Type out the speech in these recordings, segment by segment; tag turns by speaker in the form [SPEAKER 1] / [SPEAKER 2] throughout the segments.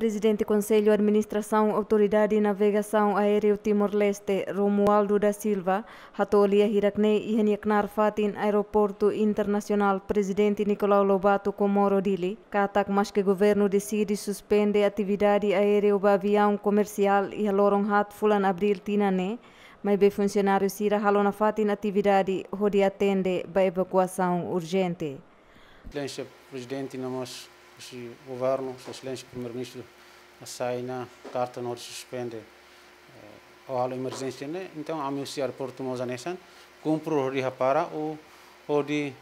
[SPEAKER 1] Presidente Conselho Administração Autoridade Navegação Aéreo Timor-Leste, Romualdo da Silva, hatolia hirakne ihaniaknar fatin Aeroporto Internacional Presidente Nicolau Lobato Comoro Dili, katak mas que governo decide suspende atividade aéreo ba avião comercial e halorong hat fulan abril tinane, mas be funcionário sira halona fatin atividade hodi atende ba evacuação urgente.
[SPEAKER 2] Excelência Presidente, nós, o governo, Excelência Primeiro-Ministro, sai na carta não suspende a halo emergência, né? Então a meu aeroporto Mozanesan cumpre o para o de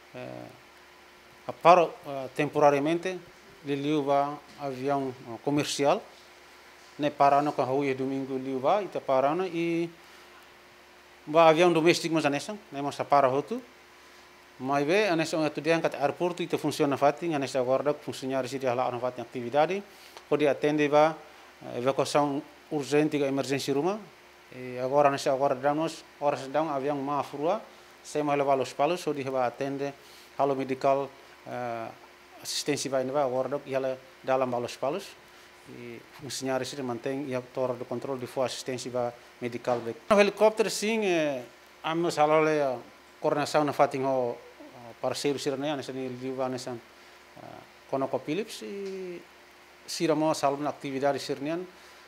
[SPEAKER 2] para temporariamente liuba avião comercial, né? Para no carro e domingo liuba e parana e ba avião doméstico Mozanesan, né? Mas para outro. Mas bem, a nessa estudante que aeroporto itu funciona fatin, a nessa agora funcionários de lá na fatin atividade, pode atender ba evacuação urgente e emergência ruma. E agora nessa agora damos horas dão avião mais frua, sem mais levar os palos, pode ba atender halo medical assistência vai levar agora e ela dá lá os palos. E funcionários se mantém e a torre de controle de for assistência ba medical. O helicóptero sim, a meus halole coordenação na fatin ho parceiro sirane nessa liva nessa Conoco Philips e siramo salvo na atividade sirnian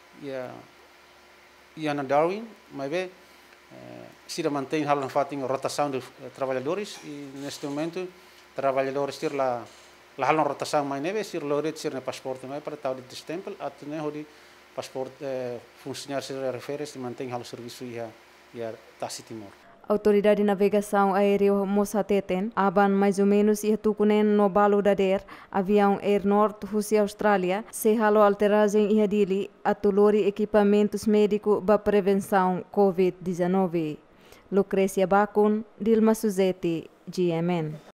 [SPEAKER 2] e na Darwin, mas bem sira mantém hal na fatin rotação de trabalhadores e neste momento trabalhadores tir lá hal na rotação mais neve sir loret sir na passaporte mais para tal de stempel atne hodi passaporte funcionário sir refere se mantém hal serviço e Tassi Timor.
[SPEAKER 1] Autoridade de Navegação Aéreo Mosateten, aban mais ou menos e tukunen no balo da der, avião Air North Rússia Austrália, se halo alteragem e adili, atulori equipamentos médicos para prevenção COVID-19. Lucrecia Bacun, Dilma Suzeti, GMN.